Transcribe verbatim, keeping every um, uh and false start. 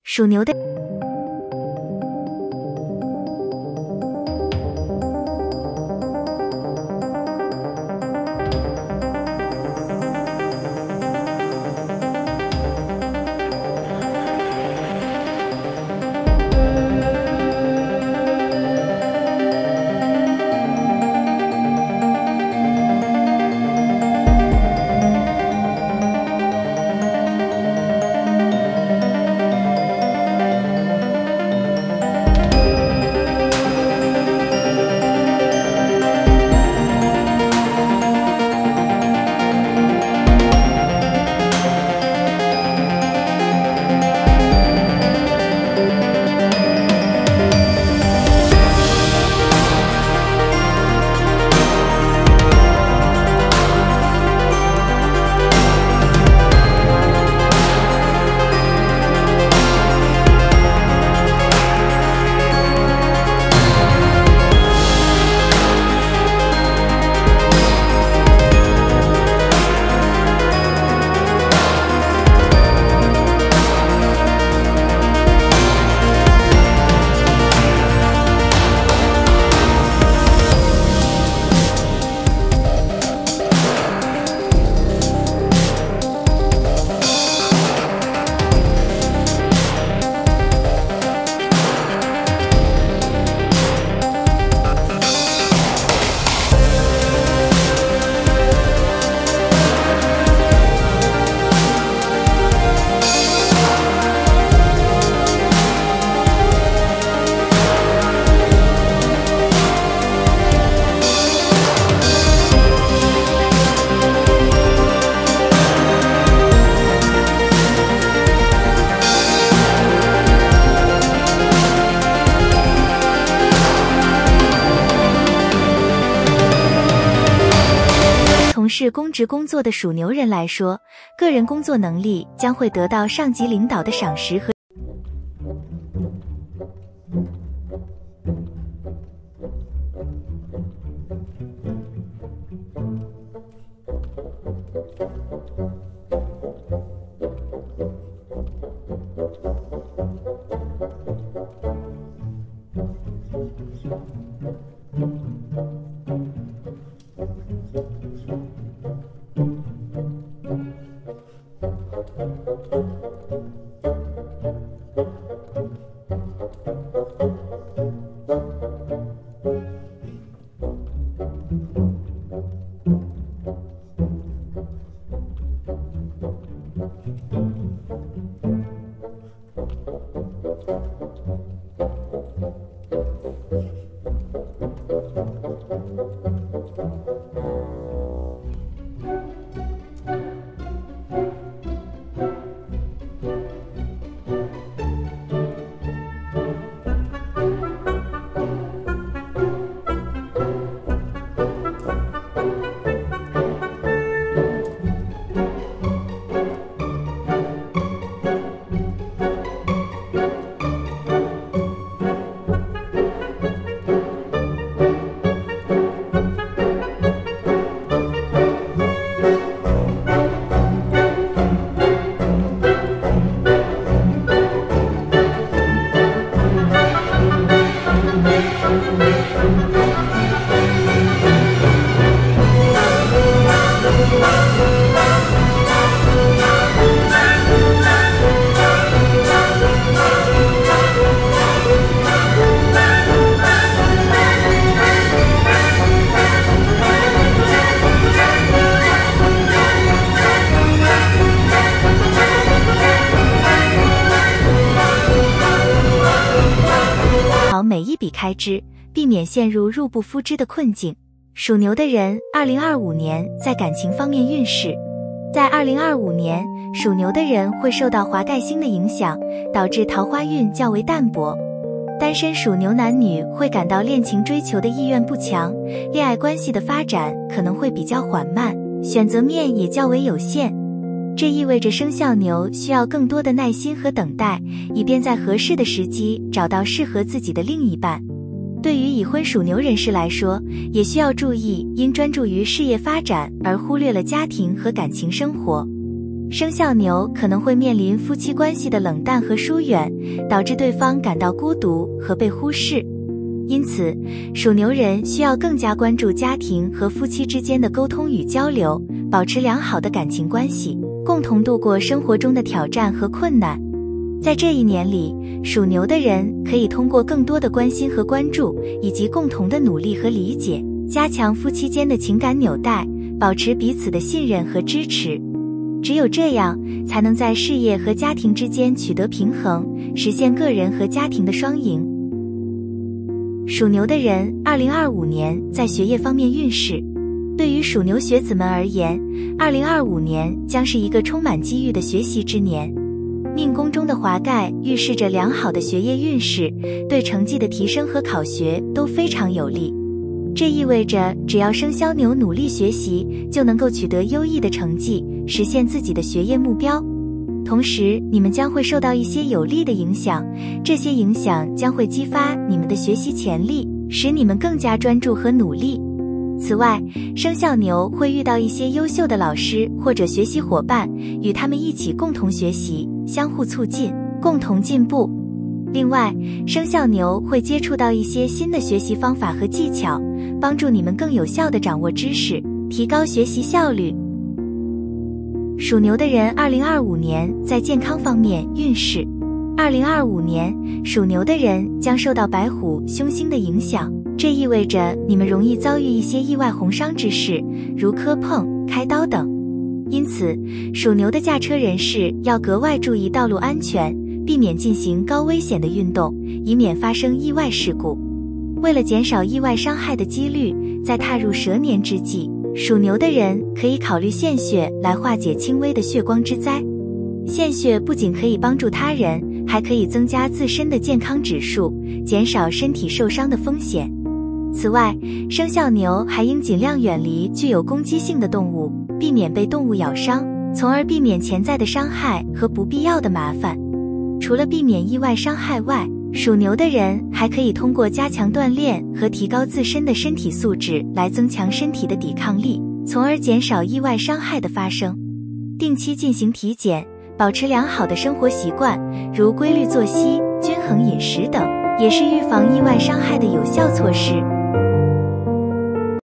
属牛的从事公职工作的属牛人来说，个人工作能力将会得到上级领导的赏识和每一笔开支，避免陷入入不敷支的困境。属牛的人，二零二五年在感情方面运势，在二零二五年，属牛的人会受到华盖星的影响，导致桃花运较为淡薄。单身属牛男女会感到恋情追求的意愿不强，恋爱关系的发展可能会比较缓慢，选择面也较为有限。这意味着生肖牛需要更多的耐心和等待，以便在合适的时机找到适合自己的另一半。对于已婚属牛人士来说，也需要注意因专注于事业发展而忽略了家庭和感情生活。 生肖牛可能会面临夫妻关系的冷淡和疏远，导致对方感到孤独和被忽视。因此，属牛人需要更加关注家庭和夫妻之间的沟通与交流，保持良好的感情关系，共同度过生活中的挑战和困难。在这一年里，属牛的人可以通过更多的关心和关注，以及共同的努力和理解，加强夫妻间的情感纽带，保持彼此的信任和支持。只有这样，才能在事业和家庭之间取得平衡，实现个人和家庭的双赢。属牛的人，二零二五年在学业方面运势。对于属牛学子们而言，二零二五年将是一个充满机遇的学习之年。命宫中的华盖预示着良好的学业运势，对成绩的提升和考学都非常有利。这意味着只要生肖牛努力学习，就能够取得优异的成绩，实现自己的学业目标。同时，你们将会受到一些有利的影响，这些影响将会激发你们的学习潜力，使你们更加专注和努力。此外，生肖牛会遇到一些优秀的老师或者学习伙伴，与他们一起共同学习，相互促进，共同进步。另外，生肖牛会接触到一些新的学习方法和技巧，帮助你们更有效地掌握知识，提高学习效率。属牛的人，二零二五年在健康方面运势。二零二五年，属牛的人将受到白虎凶星的影响，这意味着你们容易遭遇一些意外红伤之事，如磕碰、开刀等。因此，属牛的驾车人士要格外注意道路安全，避免进行高危险的运动，以免发生意外事故。为了减少意外伤害的几率，在踏入蛇年之际，属牛的人可以考虑献血来化解轻微的血光之灾。献血不仅可以帮助他人，还可以增加自身的健康指数，减少身体受伤的风险。此外，生肖牛还应尽量远离具有攻击性的动物，避免被动物咬伤，从而避免潜在的伤害和不必要的麻烦。除了避免意外伤害外，属牛的人还可以通过加强锻炼和提高自身的身体素质来增强身体的抵抗力，从而减少意外伤害的发生。定期进行体检，保持良好的生活习惯，如规律作息、均衡饮食等，也是预防意外伤害的有效措施。